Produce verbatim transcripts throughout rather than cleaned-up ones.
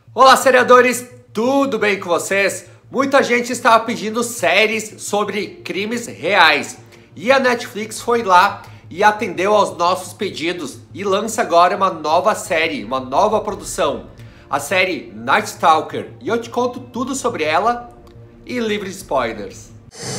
Olá, seriadores! Tudo bem com vocês? Muita gente estava pedindo séries sobre crimes reais e a Netflix foi lá e atendeu aos nossos pedidos e lança agora uma nova série, uma nova produção, a série Night Stalker, e eu te conto tudo sobre ela e livre de spoilers.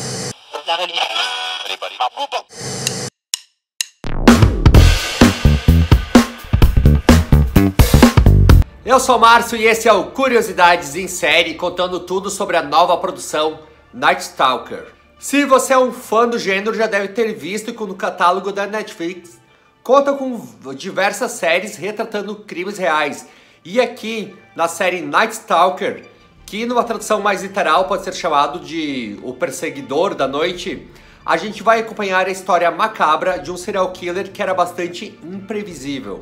Eu sou o Márcio e esse é o Curiosidades em Série, contando tudo sobre a nova produção Night Stalker. Se você é um fã do gênero, já deve ter visto que no catálogo da Netflix conta com diversas séries retratando crimes reais. E aqui na série Night Stalker, que numa tradução mais literal pode ser chamado de O Perseguidor da Noite, a gente vai acompanhar a história macabra de um serial killer que era bastante imprevisível.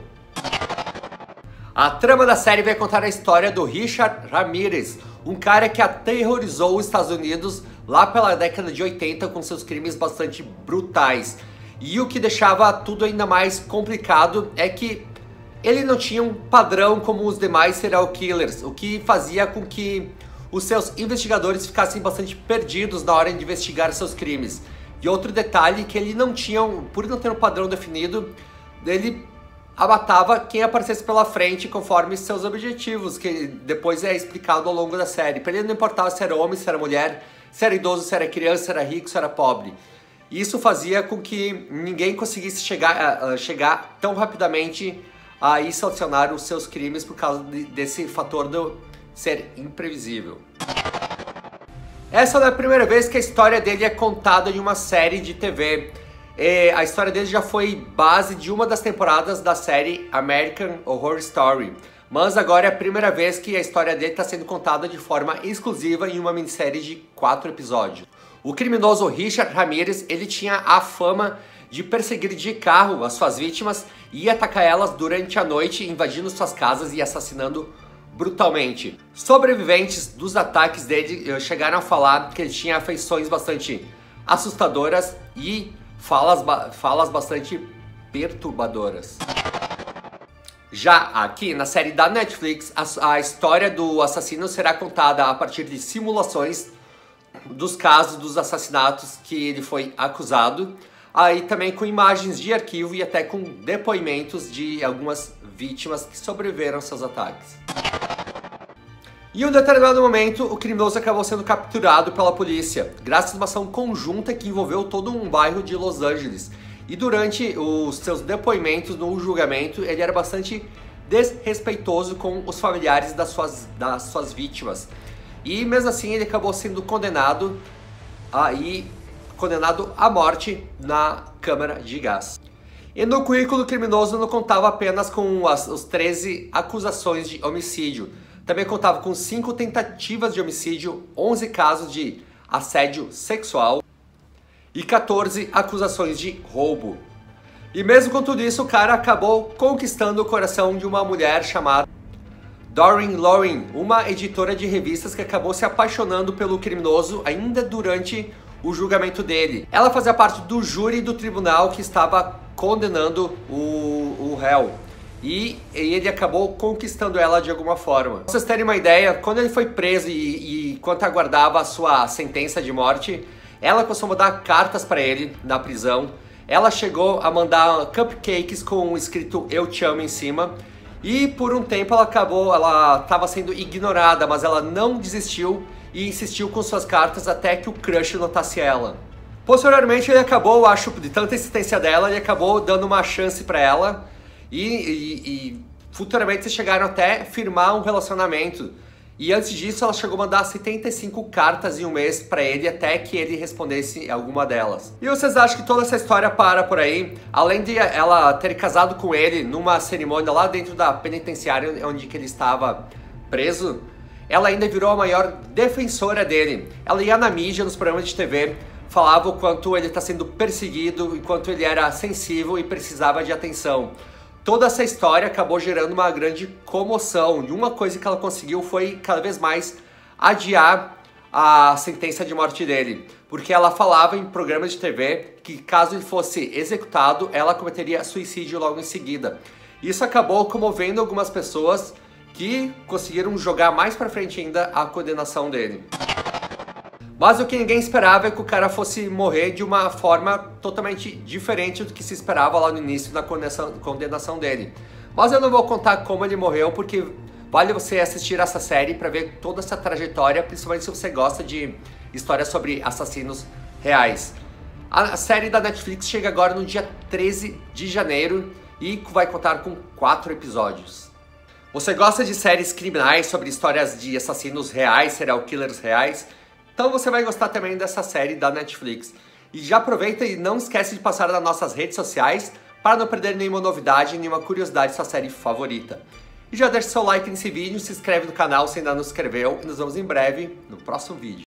A trama da série vai contar a história do Richard Ramirez, um cara que aterrorizou os Estados Unidos lá pela década de oitenta com seus crimes bastante brutais. E o que deixava tudo ainda mais complicado é que ele não tinha um padrão como os demais serial killers, o que fazia com que os seus investigadores ficassem bastante perdidos na hora de investigar seus crimes. E outro detalhe que ele não tinha, por não ter um padrão definido, ele abatava quem aparecesse pela frente conforme seus objetivos, que depois é explicado ao longo da série. Para ele não importava se era homem, se era mulher, se era idoso, se era criança, se era rico, se era pobre. Isso fazia com que ninguém conseguisse chegar, uh, chegar tão rapidamente a ir solucionar os seus crimes por causa de, desse fator de ser imprevisível. Essa não é a primeira vez que a história dele é contada em uma série de T V. E a história dele já foi base de uma das temporadas da série American Horror Story, mas agora é a primeira vez que a história dele está sendo contada de forma exclusiva em uma minissérie de quatro episódios. O criminoso Richard Ramirez, ele tinha a fama de perseguir de carro as suas vítimas e atacar elas durante a noite, invadindo suas casas e assassinando brutalmente. Sobreviventes dos ataques dele chegaram a falar que ele tinha afeições bastante assustadoras e Falas, falas bastante perturbadoras. Já aqui na série da Netflix, a, a história do assassino será contada a partir de simulações dos casos dos assassinatos que ele foi acusado, aí também com imagens de arquivo e até com depoimentos de algumas vítimas que sobreviveram aos seus ataques. Em um determinado momento, o criminoso acabou sendo capturado pela polícia, graças a uma ação conjunta que envolveu todo um bairro de Los Angeles. E durante os seus depoimentos no julgamento, ele era bastante desrespeitoso com os familiares das suas, das suas vítimas. E mesmo assim, ele acabou sendo condenado a, e, condenado à morte na câmara de gás. E no currículo, o criminoso não contava apenas com as, as treze acusações de homicídio. Também contava com cinco tentativas de homicídio, onze casos de assédio sexual e quatorze acusações de roubo. E mesmo com tudo isso, o cara acabou conquistando o coração de uma mulher chamada Doreen Loring, uma editora de revistas que acabou se apaixonando pelo criminoso ainda durante o julgamento dele. Ela fazia parte do júri do tribunal que estava condenando o, o réu. E ele acabou conquistando ela de alguma forma. Pra vocês terem uma ideia, quando ele foi preso e, e enquanto aguardava a sua sentença de morte, ela começou a mandar cartas para ele na prisão. Ela chegou a mandar cupcakes com escrito "Eu te amo" em cima. E por um tempo ela acabou, ela estava sendo ignorada, mas ela não desistiu e insistiu com suas cartas até que o crush notasse ela. Posteriormente ele acabou, acho, de tanta insistência dela, ele acabou dando uma chance para ela. E, e, e futuramente eles chegaram até firmar um relacionamento. E antes disso ela chegou a mandar setenta e cinco cartas em um mês para ele até que ele respondesse alguma delas. E vocês acham que toda essa história para por aí? Além de ela ter casado com ele numa cerimônia lá dentro da penitenciária onde que ele estava preso, ela ainda virou a maior defensora dele. Ela ia na mídia, nos programas de T V, falava o quanto ele está sendo perseguido, enquanto ele era sensível e precisava de atenção. Toda essa história acabou gerando uma grande comoção, e uma coisa que ela conseguiu foi cada vez mais adiar a sentença de morte dele, porque ela falava em programas de T V que caso ele fosse executado, ela cometeria suicídio logo em seguida. Isso acabou comovendo algumas pessoas que conseguiram jogar mais pra frente ainda a condenação dele. Mas o que ninguém esperava é que o cara fosse morrer de uma forma totalmente diferente do que se esperava lá no início da condenação, condenação dele. Mas eu não vou contar como ele morreu, porque vale você assistir essa série para ver toda essa trajetória, principalmente se você gosta de histórias sobre assassinos reais. A série da Netflix chega agora no dia treze de janeiro e vai contar com quatro episódios. Você gosta de séries criminais sobre histórias de assassinos reais, serial killers reais? Então você vai gostar também dessa série da Netflix. E já aproveita e não esquece de passar nas nossas redes sociais para não perder nenhuma novidade, nenhuma curiosidade de sua série favorita. E já deixa seu like nesse vídeo, se inscreve no canal se ainda não se inscreveu e nos vemos em breve no próximo vídeo.